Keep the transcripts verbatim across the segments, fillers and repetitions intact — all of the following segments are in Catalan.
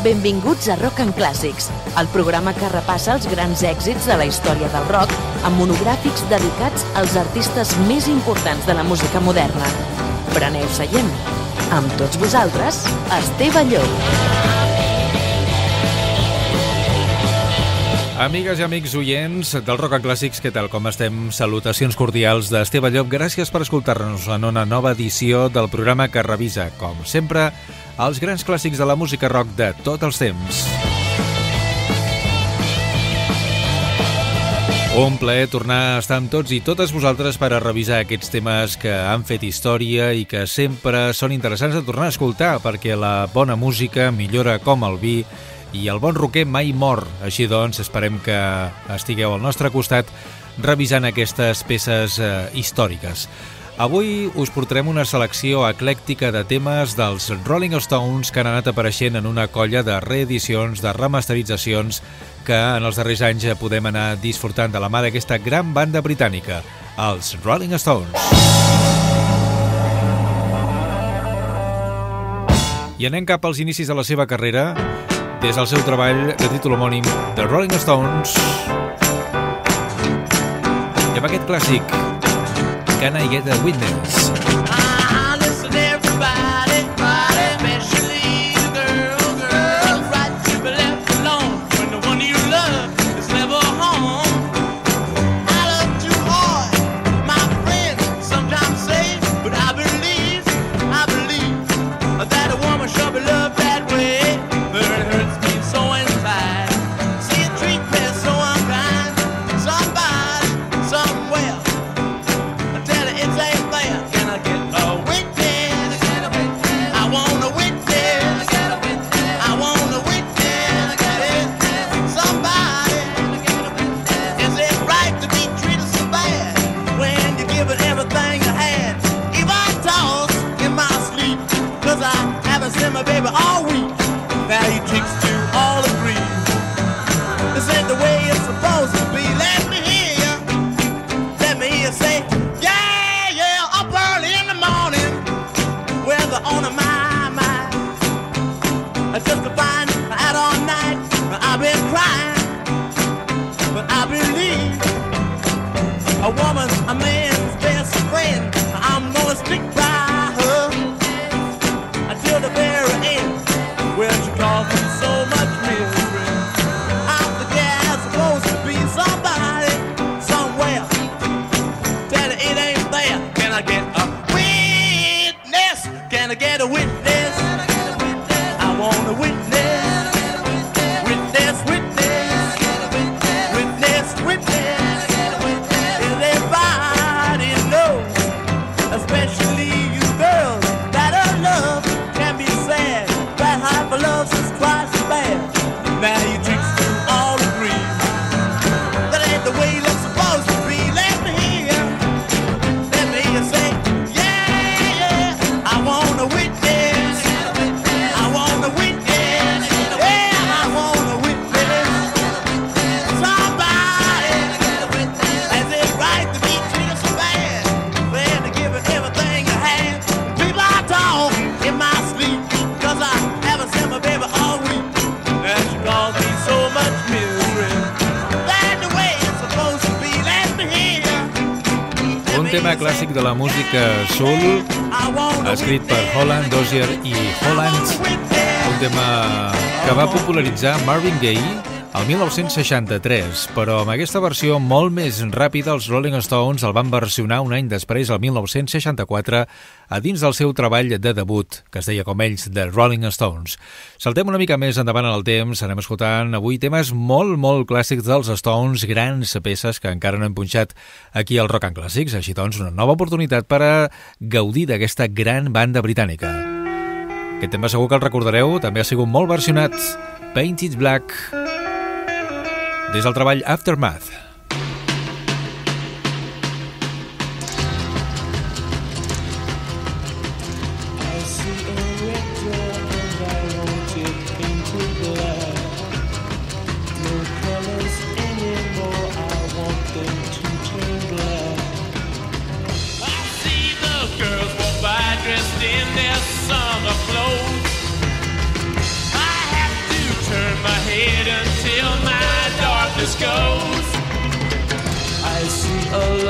Benvinguts a Rock and Classics, el programa que repassa els grans èxits de la història del rock amb monogràfics dedicats als artistes més importants de la música moderna. Preneu seient. Amb tots vosaltres, Esteve Llop. Amigues i amics oients del Rock and Classics, què tal, com estem? Salutacions cordials d'Esteve Llop. Gràcies per escoltar-nos en una nova edició del programa que revisa, com sempre, els grans clàssics de la música rock de tots els temps. Un plaer tornar a estar amb tots i totes vosaltres per a revisar aquests temes que han fet història i que sempre són interessants de tornar a escoltar, perquè la bona música millora com el vi i el bon rocker mai mor. Així doncs, esperem que estigueu al nostre costat revisant aquestes peces eh, històriques. Avui us portarem una selecció eclèctica de temes dels Rolling Stones que han anat apareixent en una colla de reedicions, de remasteritzacions que en els darrers anys podem anar disfrutant de la mà d'aquesta gran banda britànica, els Rolling Stones. I anem cap als inicis de la seva carrera, des del seu treball de títol homònim, The Rolling Stones, i amb aquest clàssic, Can I Get a Witness? Ah, listen everybody, especially the girls, girls, right to be left alone when the one you love is never home. I love too hard, my friends sometimes say, but I believe, I believe that a woman should be loved that way, but it hurts me so inside. See a treat me so unkind, somebody, somewhere. It's ain't there. Can I get a witness? I want a witness. I want a witness. Somebody. Is it right to be treated so bad when you give it everything you had? If I toss in my sleep, cause I haven't seen my baby all week, now you chicks do all agree. This ain't the way it's supposed to be. Let me hear you. Let me hear you say, on my mind, just to find out all night I've been crying, but I believe a woman's a man's best friend. I'm gonna stick by her until the very end, where she caused me so much misery. I'm the guy supposed to be somebody somewhere. Tell her it ain't there. Can I get a witness? Can I get a witness? I want a witness. Witness, witness. Witness, witness. Everybody knows, especially you girls, that a love can be sad. That hyper love is twice as bad. Now you chicks do all agree that ain't the way love's supposed to be. Let me hear you. Let me hear you say, I want a witness. I want a witness. Yeah, I want a witness. Somebody. Is it right to be treated so bad? When to give it everything you had. People I talk in my sleep, cause I haven't seen my baby all week. And she caused me so much misery. That's the way it's supposed to be. Let me hear you. Un tema clàssic de la música soul, escrit per Holland, Dozier i Holland, un tema que va popularitzar Marvin Gaye el mil nou-cents seixanta-tres, però amb aquesta versió molt més ràpida els Rolling Stones el van versionar un any després, el mil nou-cents seixanta-quatre, a dins del seu treball de debut, que es deia com ells, The Rolling Stones. Saltem una mica més endavant en el temps, anem escoltant avui temes molt, molt clàssics dels Stones, grans peces que encara no hem punxat aquí al Rock and Classics, així doncs una nova oportunitat per a gaudir d'aquesta gran banda britànica. Aquest tema segur que el recordareu, també ha sigut molt versionat, Painted Black, des del treball Aftermath. Dressed in their summer clothes, I have to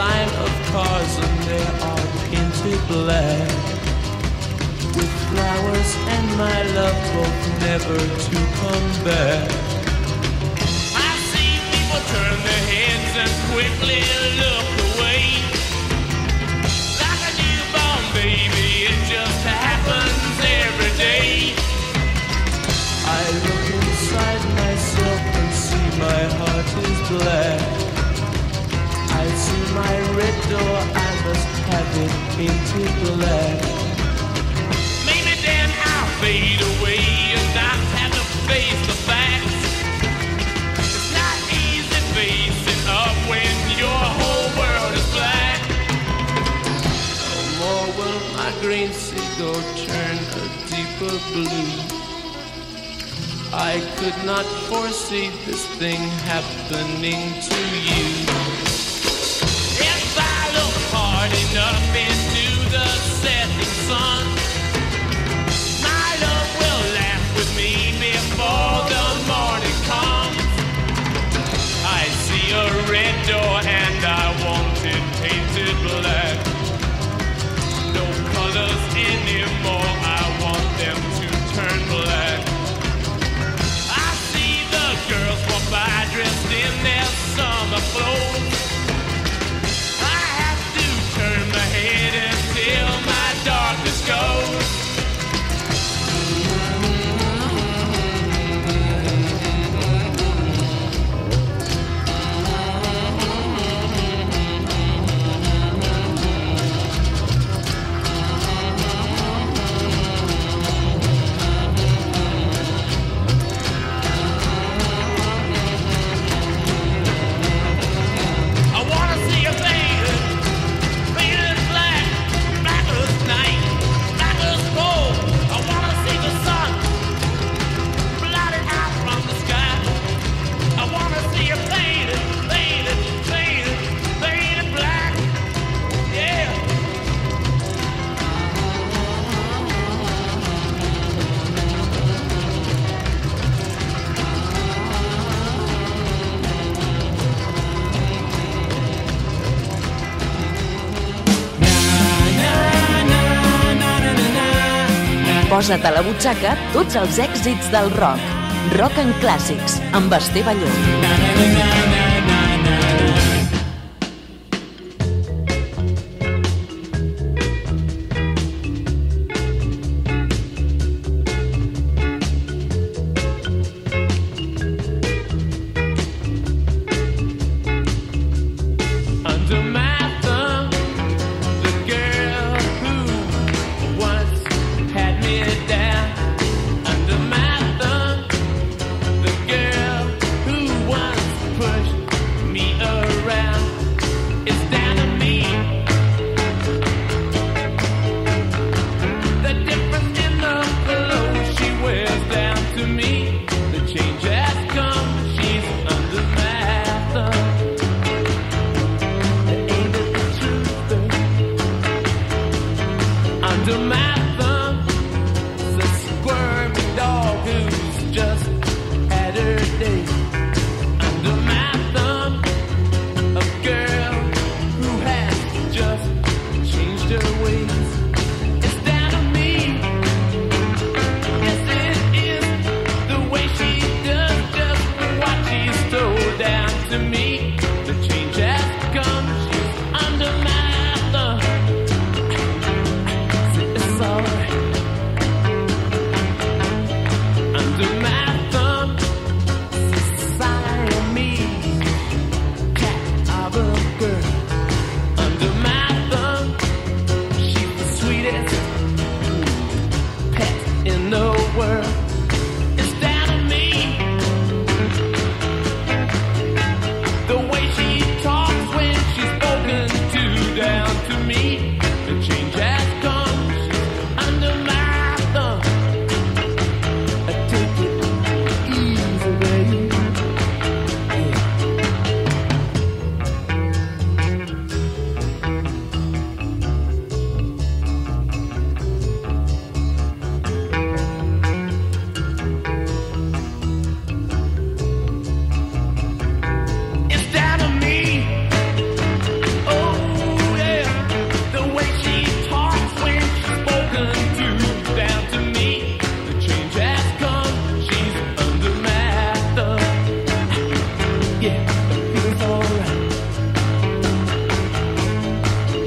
line of cars and they are painted black with flowers and my love both never to come back. I see people turn their heads and quickly look away. Like a newborn baby, it just happens every day. I look inside myself and see my heart is black. I see my red door, I must have it painted black. Maybe then I'll fade away and not have to face the facts. It's not easy facing up when your whole world is black. No more will my green seagull turn a deeper blue. I could not foresee this thing happening to you. If I look hard enough into the setting sun, my love will laugh with me before the morning comes. I see a red door and I want it painted black. No colors anymore, I want them to turn black. Girls walk by dressed in their summer clothes. I have to turn my head until my darkness goes. Posa't a la butxaca tots els èxits del rock. Rock en clàssics, amb Esteve Balló. It's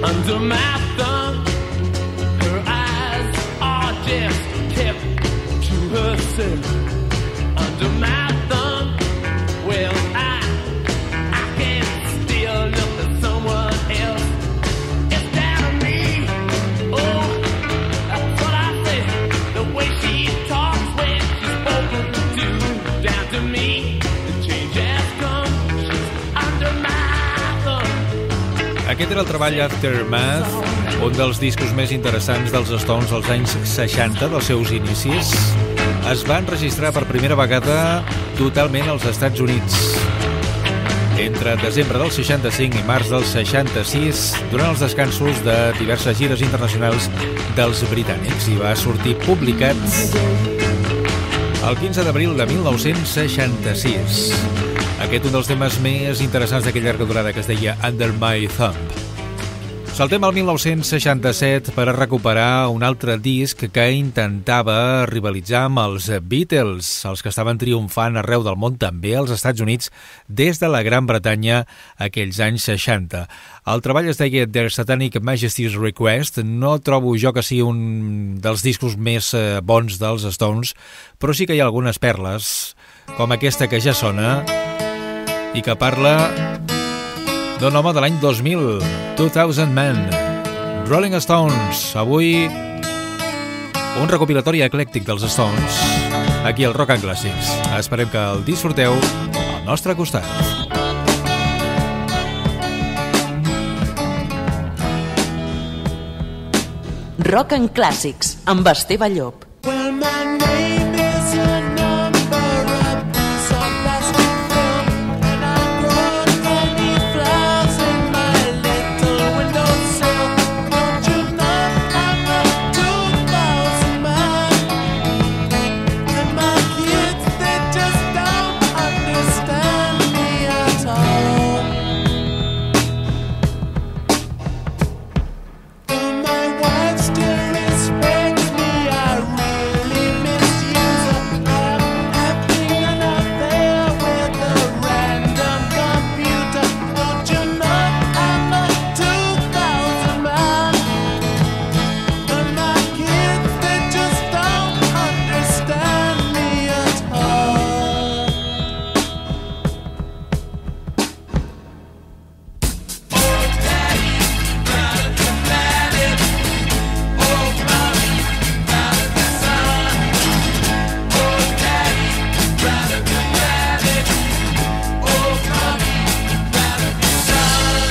under my thumb. Her eyes are just kept to herself under my thumb. Well, I, I can't still look at someone else. It's down to me. Oh, that's what I say. The way she talks when she's spoken to, down to me. The change has come. She's under my thumb. Aquest era el treball Aftermath, un dels discos més interessants dels Stones als anys seixanta, dels seus inicis. Es va enregistrar per primera vegada totalment als Estats Units entre desembre del seixanta-cinc i març del seixanta-sis, durant els descansos de diverses gires internacionals dels britànics, i va sortir publicat el quinze d'abril de mil nou-cents seixanta-sis. Aquest un dels temes més interessants d'aquella llarga durada, que es deia Under My Thumb. Saltem al mil nou-cents seixanta-set per a recuperar un altre disc que intentava rivalitzar amb els Beatles, els que estaven triomfant arreu del món, també als Estats Units, des de la Gran Bretanya aquells anys seixanta. El treball es deia Their Satanic Majesty's Request. No trobo jo que sigui un dels discos més bons dels Stones, però sí que hi ha algunes perles, com aquesta que ja sona i que parla d'un home de l'any dos mil, two thousand Men, Rolling Stones. Avui un recopilatori eclèctic dels Stones aquí al Rock and Classics. Esperem que el disfruteu al nostre costat. Rock and Classics amb Esteve Llop. Well, my name is a number of some plastic film, and I brought many flowers in my little windowsill. Don't you know I'm a two thousand man? And my kids, they just don't understand me at all. But my wife still respects me. I really misuse her. I'm having an affair with a random computer. Don't you know I'm a two thousand man? And my kids, they just don't understand me at all. Oh, Daddy, brother, the planet. Oh, mommy, brother, the sun. Oh, Daddy, brother, the planet. Oh, mommy, brother, the sun.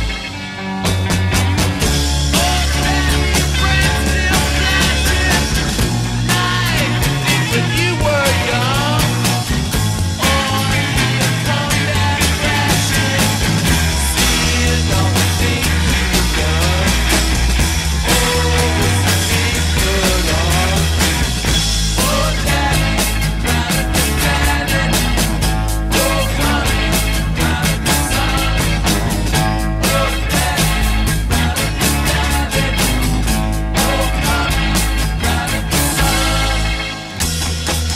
Oh, Daddy, friends still flashing. Night, when you were young. Oh, you come back crashing. Seeing all the things you've done. Oh, it's ain't good on. Oh, Daddy, brother, the planet. Oh, mommy, brother, the sun. Oh, Daddy, brother, the planet. Oh, mommy, brother, the sun.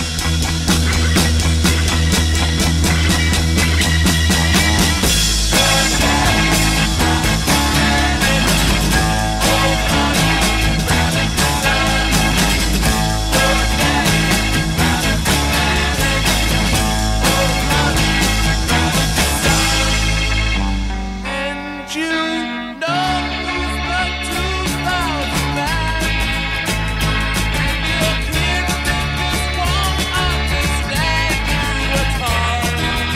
And you know who's the two thousand man? And your kids, they just won't understand you at all.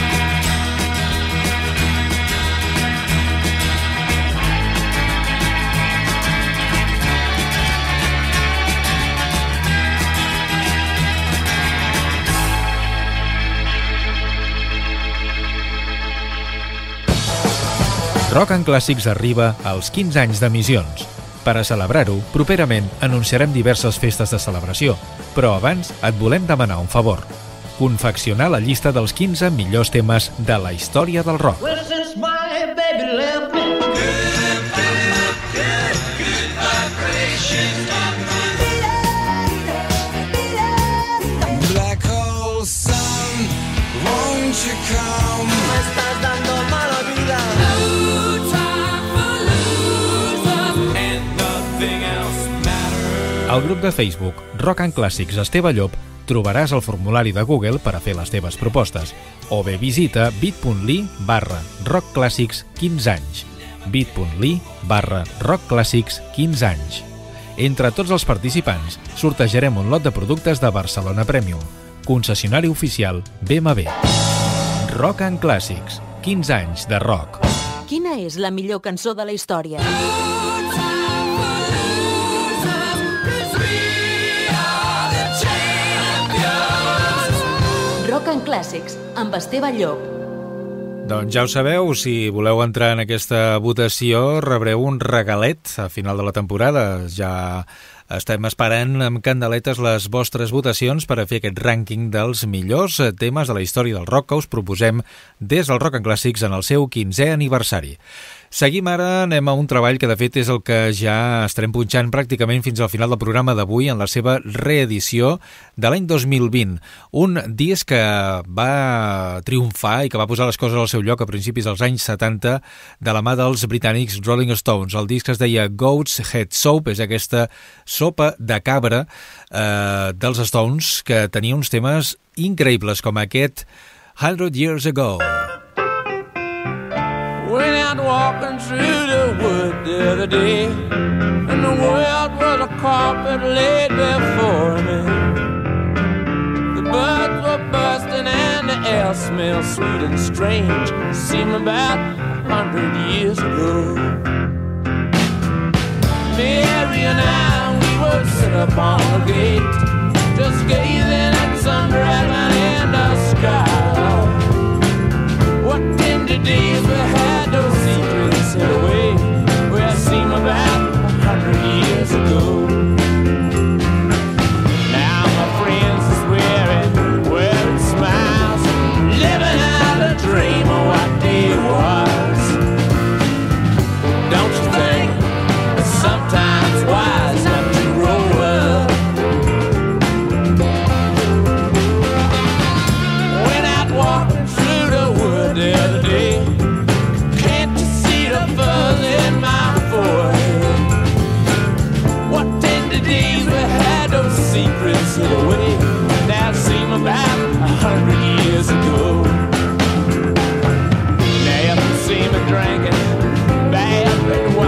Rock and Classics arriba als quinze anys d'emissions. Per a celebrar-ho, properament anunciarem diverses festes de celebració, però abans et volem demanar un favor: confeccionar la llista dels quinze millors temes de la història del rock. Well, since my baby left me, Black hole sun, won't you come? me estás dando mala vida. Loser for loser. Al grup de Facebook Rock and Classics Esteve Llop trobaràs el formulari de Google per a fer les teves propostes, o bé visita bit.ly barra rockclàssics quinze anys, bit.ly barra rockclàssics quinze anys. Entre tots els participants sortejarem un lot de productes de Barcelona Premium, concessionari oficial B M W. Rock and Classics, quinze anys de rock. Quina és la millor cançó de la història? Rock and Classics, amb Esteve Llop. Doncs ja ho sabeu, si voleu entrar en aquesta votació rebreu un regalet a final de la temporada. Ja estem esperant amb candeletes les vostres votacions per a fer aquest rànquing dels millors temes de la història del rock que us proposem des del Rock and Classics en el seu quinzè aniversari. Seguim ara, anem a un treball que de fet és el que ja estarem punxant pràcticament fins al final del programa d'avui en la seva reedició de l'any dos mil vint. Un disc que va triomfar i que va posar les coses al seu lloc a principis dels anys setanta de la mà dels britànics Rolling Stones. El disc es deia Goat's Head Soap, és aquesta sopa de cabra eh, dels Stones que tenia uns temes increïbles com aquest Hundred Years Ago. Went out walking through the wood the other day, and the world was a carpet laid before me. The birds were bursting and the air smelled sweet and strange. It seemed about a hundred years ago. Mary and I, we were sit upon the gate, just gazing at some dragon in the sky. What tender days we had, those secrets hid away, where it seemed about a hundred years ago. Now my friends are swearing, wearing smiles, living out a dream of what they was. Don't you think it's sometimes wise not to grow up? Went out walking through the wood the other day. Can't you see the fuzz in my forehead? What tender days we had, those secrets hid away. Now it seemed about a hundred years ago. Now you see me drinking bad red wine.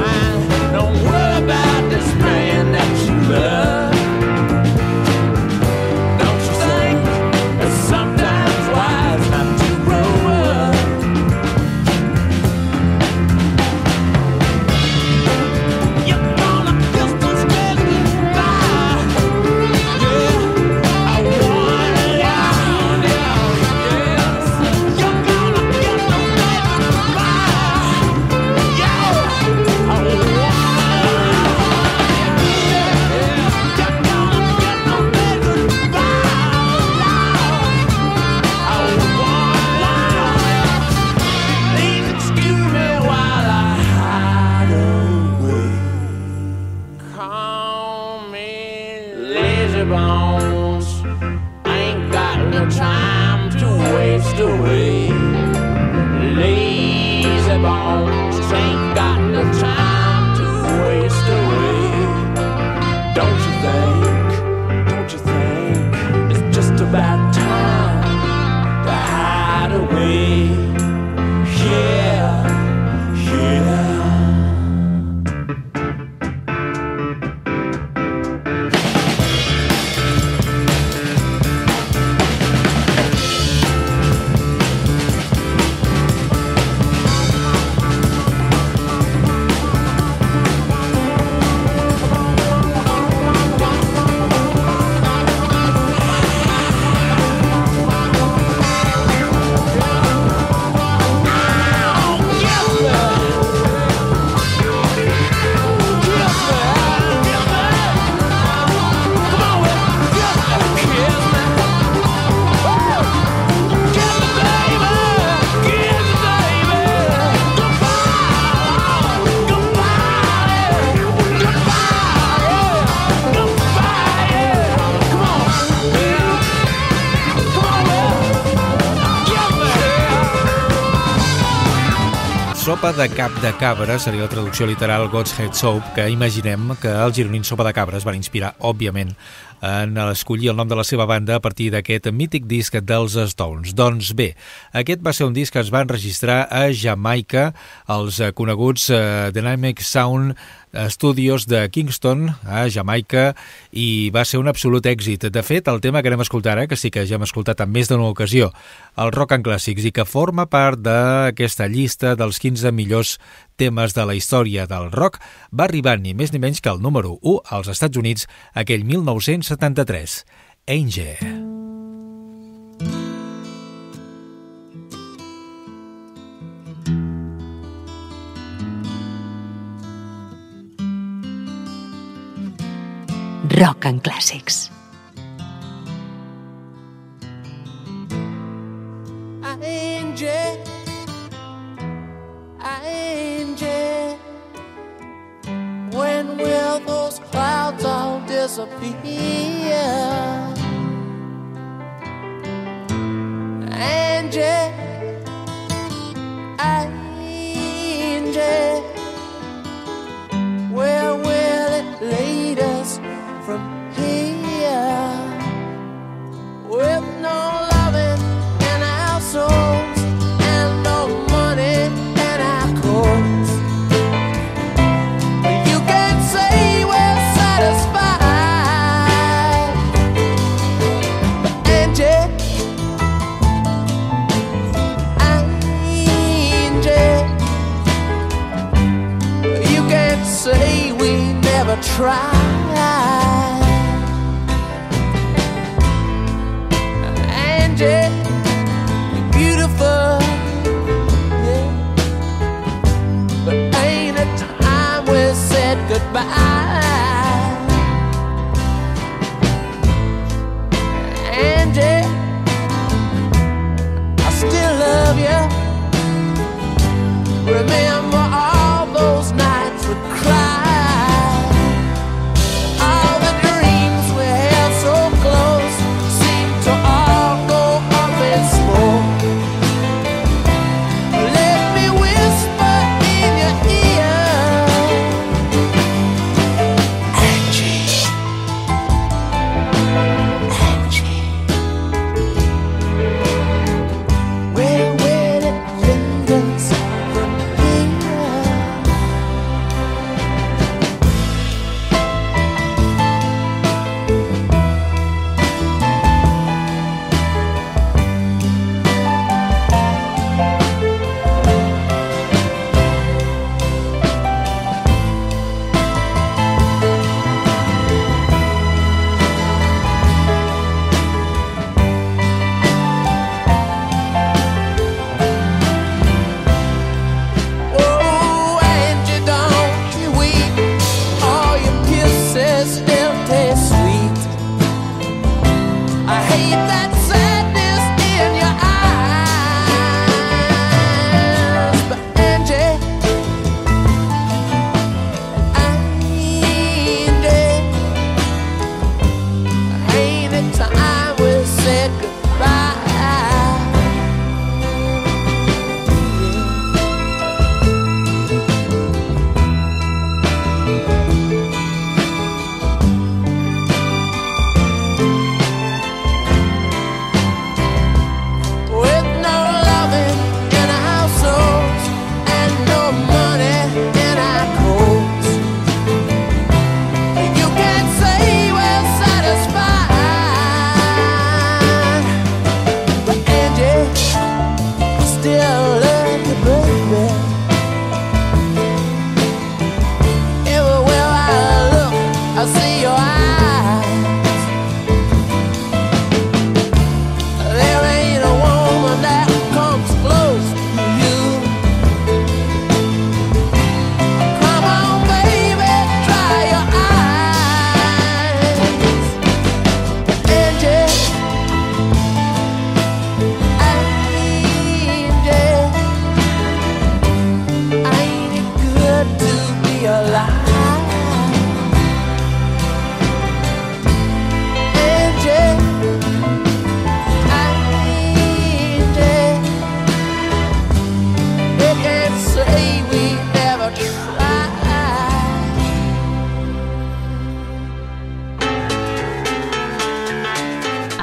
sopa de cap de cabra seria la traducció literal God's Head Soup, que imaginem que els gironins Sopa de Cabra es van inspirar, òbviament, en escollir el nom de la seva banda a partir d'aquest mític disc dels Stones. Doncs bé, aquest va ser un disc que es va enregistrar a Jamaica, els coneguts uh, Dynamic Sound Studios de Kingston, a Jamaica, i va ser un absolut èxit. De fet, el tema que anem a escoltar ara, que sí que ja hem escoltat en més d'una ocasió, el Rock and Classics, i que forma part d'aquesta llista dels quinze millors temes de la història del rock, va arribar ni més ni menys que el número u als Estats Units aquell mil nou-cents setanta-tres. Angel. Rock and Classics. Angel, Angel, when will those clouds all disappear? Angel, Angel, where will it lead us from here? With no loving in our souls and no money in our coats, you can say we're satisfied. Angel, Angel, you can say we never tried. Beautiful, yeah, but ain't it time we said goodbye? Angie, I still love you. Remember all those nights we cried, all the dreams we held so close seem to all go under.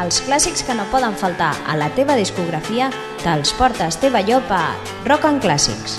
els clàssics que no poden faltar a la teva discografia te'ls porta Esteve Llop a Rock and Classics.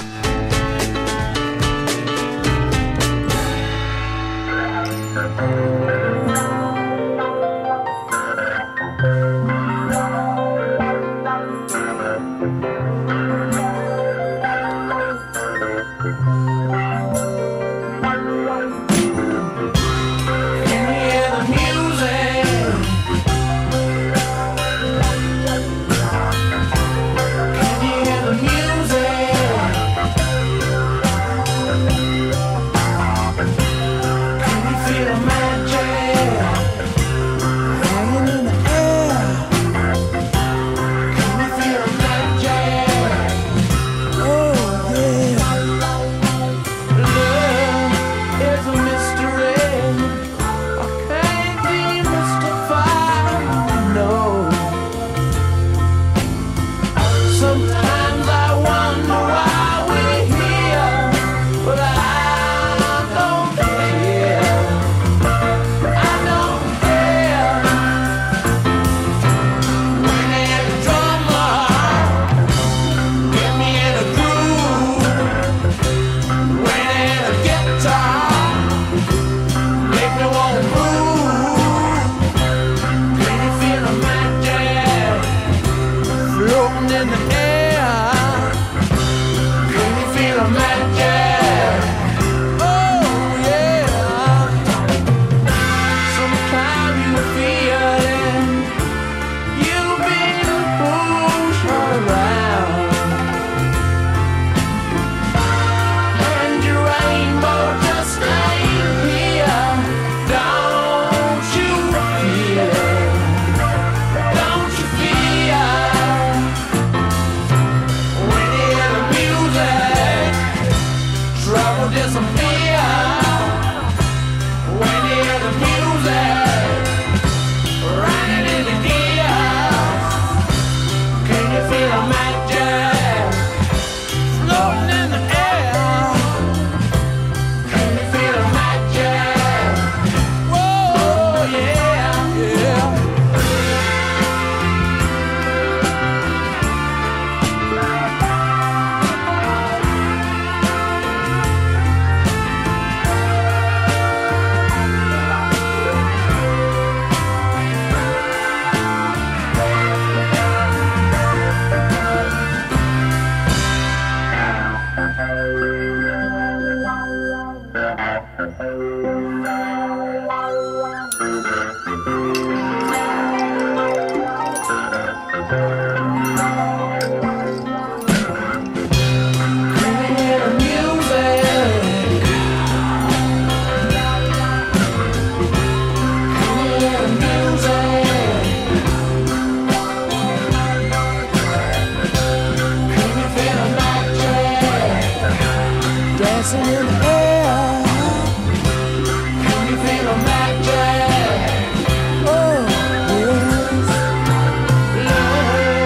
Love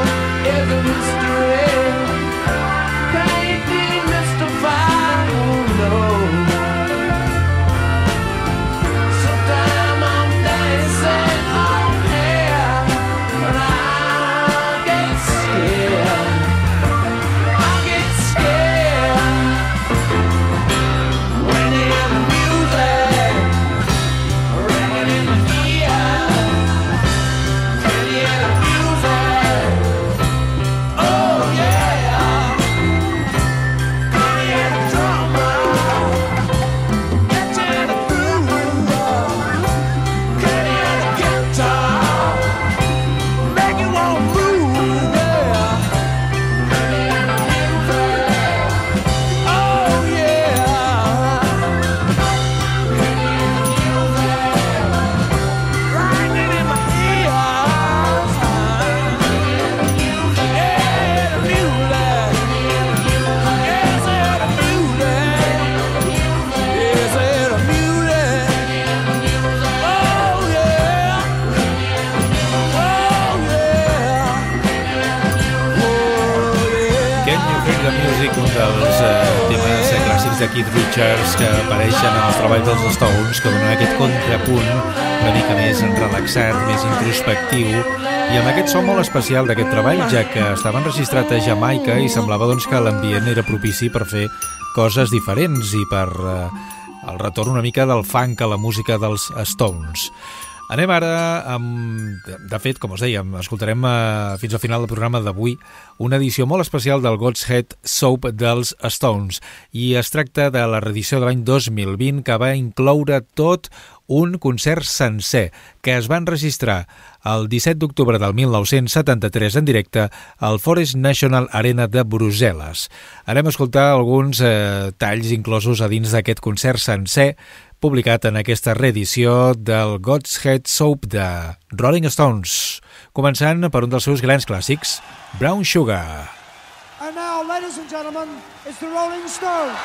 de Keith Richards que apareixen en els treballs dels Stones, que donen aquest contrapunt una mica més relaxat, més introspectiu, i amb aquest so molt especial d'aquest treball, ja que estava enregistrat a Jamaica i semblava doncs, que l'ambient era propici per fer coses diferents i per eh, el retorn una mica del funk a la música dels Stones. Anem ara amb... De fet, com us dèiem, escoltarem eh, fins al final del programa d'avui una edició molt especial del God's Head Soap dels Stones, i es tracta de la reedició de l'any dos mil vint, que va incloure tot un concert sencer que es va enregistrar el disset d'octubre del mil nou-cents setanta-tres en directe al Forest National Arena de Brussel·les. Anem a escoltar alguns eh, talls inclosos a dins d'aquest concert sencer publicat en aquesta reedició del God's Head Soap de Rolling Stones, començant per un dels seus grans clàssics, Brown Sugar. And now, ladies and gentlemen, it's the Rolling Stones.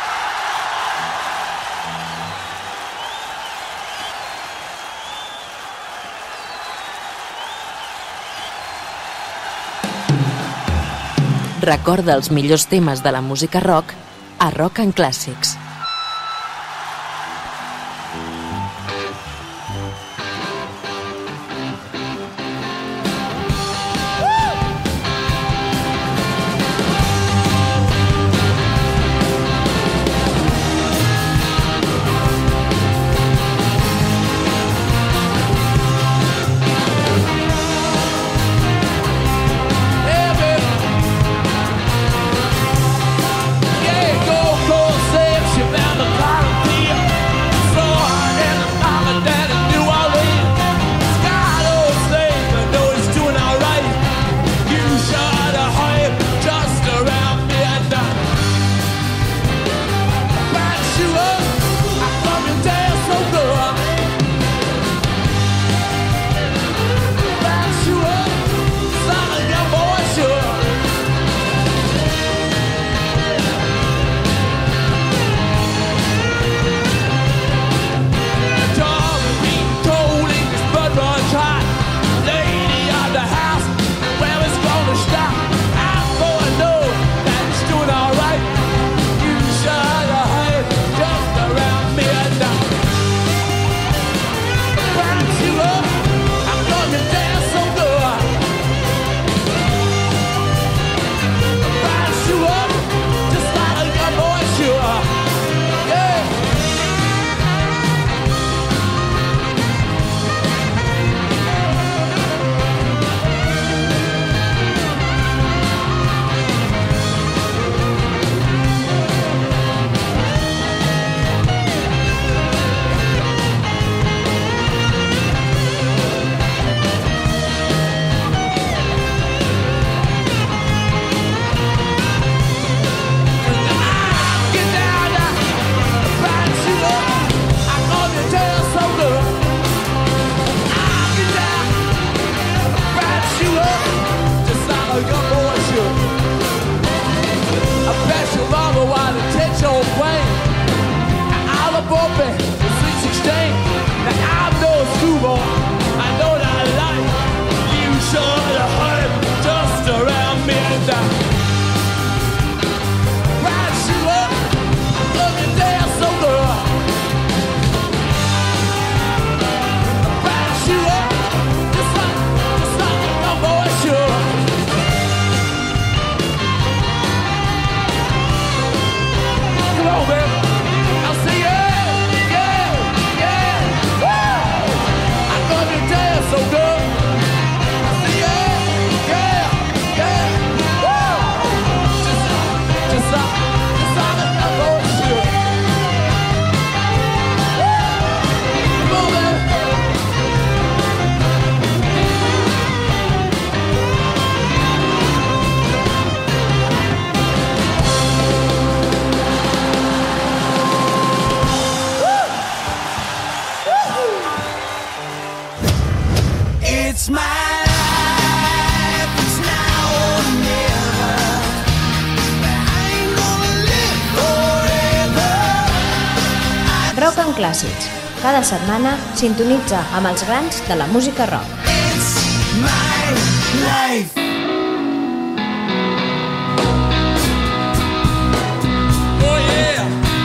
Recorda els millors temes de la música rock a Rock and Classics. Rock and Classics. Cada setmana sintonitza amb els grans de la música rock. It's my life. Oh yeah.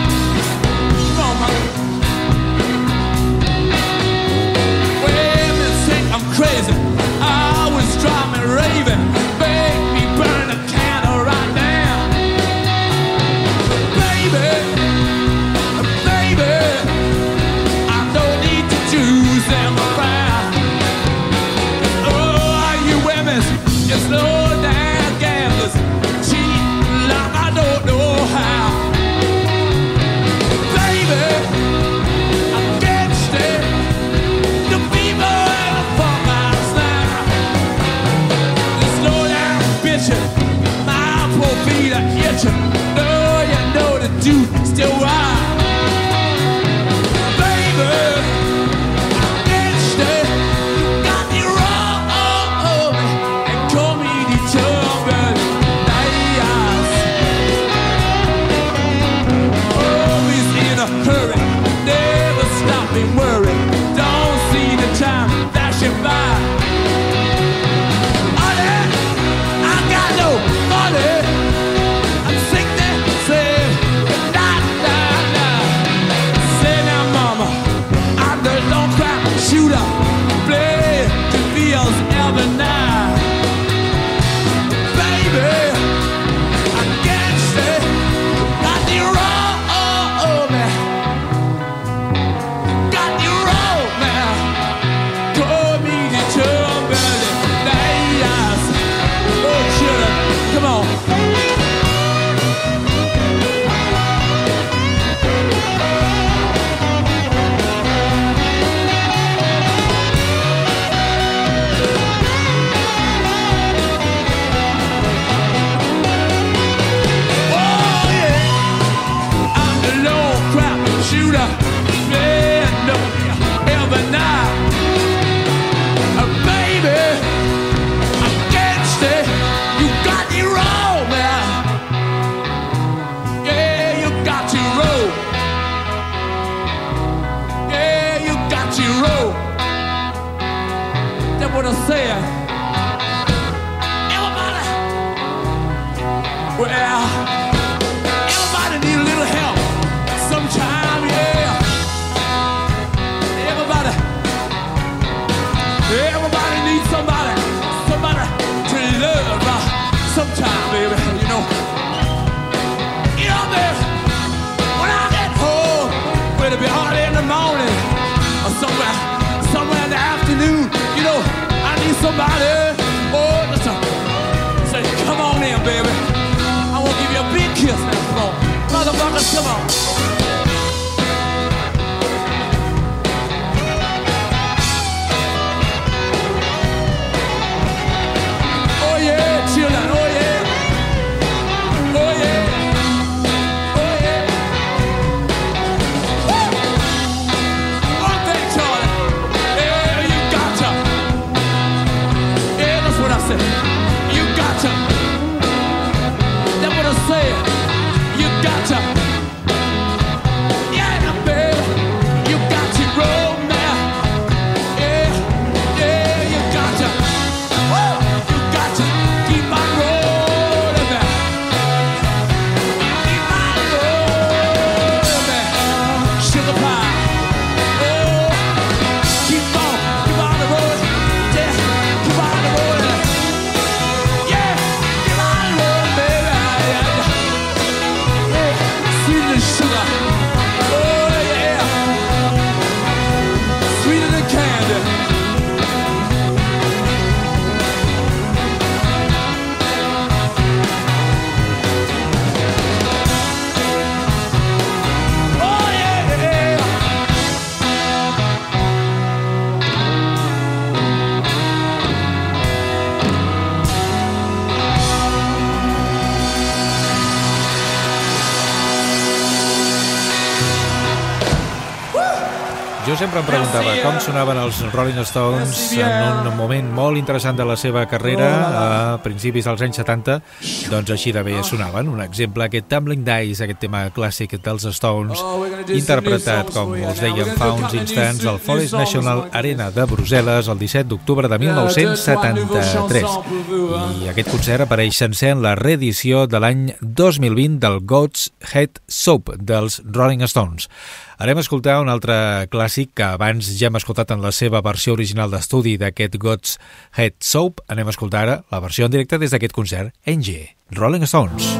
That's what I said. Everybody, well, everybody need a little help sometime, yeah. Everybody, everybody needs somebody, somebody to love uh, sometime, baby, you know. You know, baby, when I get home, it'll be early in the morning or somewhere, somewhere in the afternoon, you know, I need somebody, oh, listen, say, come on in, baby. I want to give you a big kiss now, come on. Motherfuckers, come on. Oh yeah, children, oh yeah. Oh yeah. Oh yeah. Woo! One thing, Charlie. Yeah, you gotcha. Yeah, that's what I said. You gotcha. That's what I said. You gotcha. Yeah, baby. You got your road now. Yeah, yeah, you gotcha. Woo! You gotcha. Keep on rolling now. Keep on rolling now. Sugar pie. Oh, keep on, keep on the road. Yeah, keep on the road. Yeah, keep on the road, baby. Yeah, yeah. Yeah, sweet as sugar. Oh yeah, sweeter than candy. Oh yeah. Jo sempre em preguntava com sonaven els Rolling Stones en un moment molt interessant de la seva carrera, a principis dels anys setanta, doncs així de bé sonaven. Un exemple, aquest Tumbling Dice, aquest tema clàssic dels Stones, interpretat, com us dèiem fa uns instants, al Forest National Arena de Brussel·les el disset d'octubre de mil nou-cents setanta-tres. I aquest concert apareix sencer en la reedició de l'any dos mil vint del Goat's Head Soup dels Rolling Stones. Anem a escoltar un altre clàssic que abans ja hem escoltat en la seva versió original d'estudi d'aquest Goat's Head Soup. Anem a escoltar ara la versió en directe des d'aquest concert, Angie, Rolling Stones.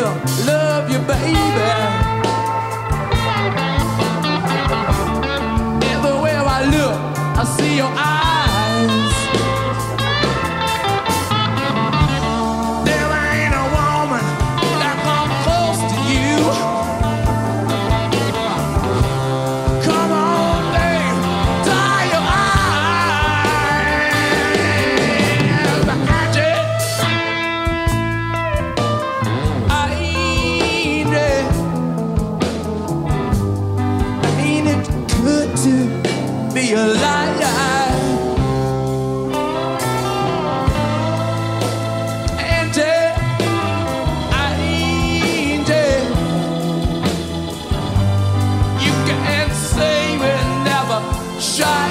still love you, baby. Everywhere I look, I see your eyes. There ain't a woman that comes close to you. Come on, babe, dry your eyes. Magic. Ain't it, ain't it good to be alive? Ain't it, ain't it? You can't say we never shine.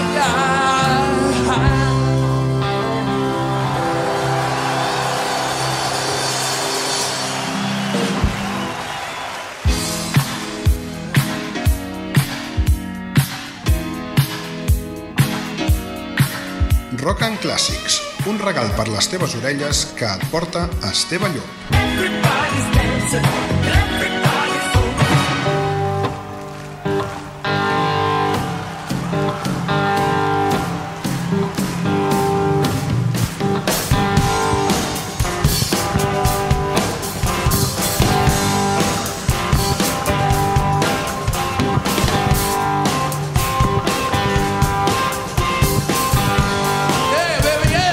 Rock and Classics, un regal per les teves orelles que et porta Esteve Llop. Everybody's dancing, everybody's over. Yeah, baby, yeah.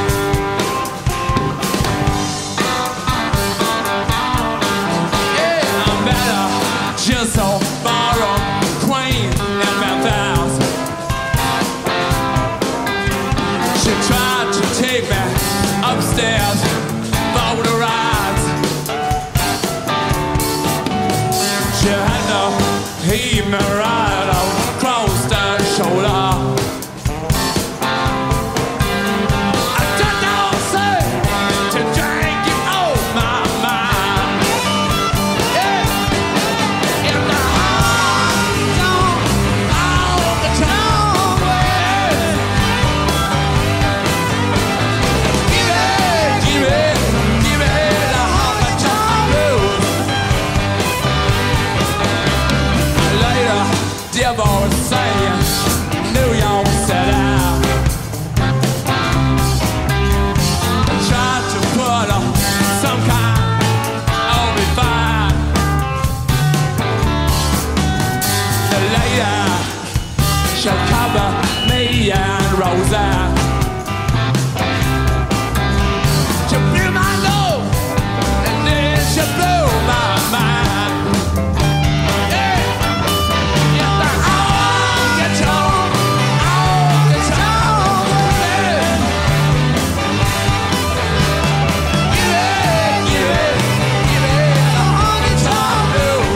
Yeah, I'm better. Just so borrow Queen and Memphis. She tried to take me upstairs for the rides. She had to heave me right across the shoulder. I did not say to drink you off my mind. Yeah, in the heart of the town. Give it, give it, give it the honky tonk blues. Later, divorce saying New York set out. Tried to put on some kind of me fine. The lady she'll cover me and Rosa. She blew my load and then she blew my mind. Yeah, in the honky tonk, honky tonk, yeah. Give it, give it, give it the honky tonk blues.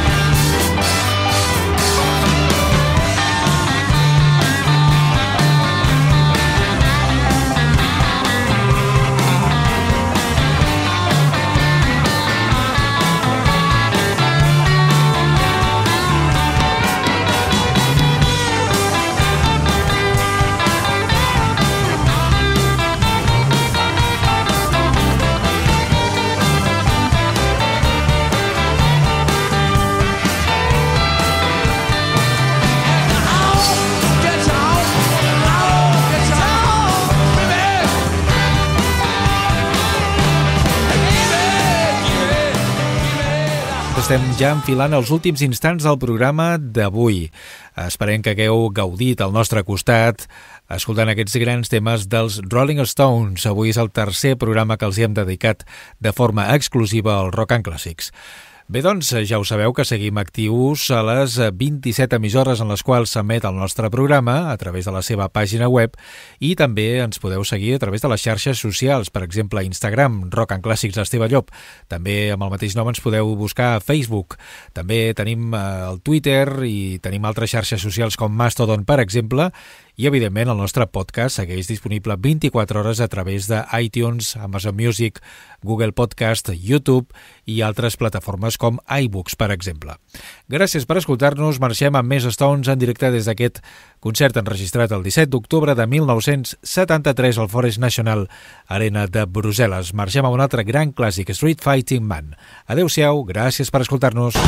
Estem ja enfilant els últims instants del programa d'avui. Esperem que hagueu gaudit al nostre costat escoltant aquests grans temes dels Rolling Stones. Avui és el tercer programa que els hi hem dedicat de forma exclusiva al Rock and Classics. Bé, doncs, ja ho sabeu que seguim actius a les vint-i-set emissores en les quals s'emet el nostre programa a través de la seva pàgina web i també ens podeu seguir a través de les xarxes socials, per exemple, Instagram, Rock and Classics Esteve Llop. També amb el mateix nom ens podeu buscar a Facebook. També tenim el Twitter i tenim altres xarxes socials com Mastodon, per exemple, I, evidentment, el nostre podcast segueix disponible vint-i-quatre hores a través de iTunes, Amazon Music, Google Podcast, YouTube i altres plataformes com iBooks, per exemple. Gràcies per escoltar-nos. Marxem amb més Stones en directe des d'aquest concert enregistrat el disset d'octubre de mil nou-cents setanta-tres al Forest National Arena de Brussel·les. Marxem amb un altre gran clàssic, Street Fighting Man. Adéu-siau, gràcies per escoltar-nos.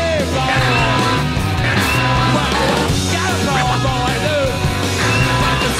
Got a call, boy, dude.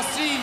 merci.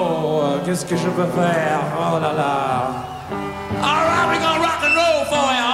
Qu'est-ce que je peux faire? Oh là là. All right, we're gonna rock and roll for you.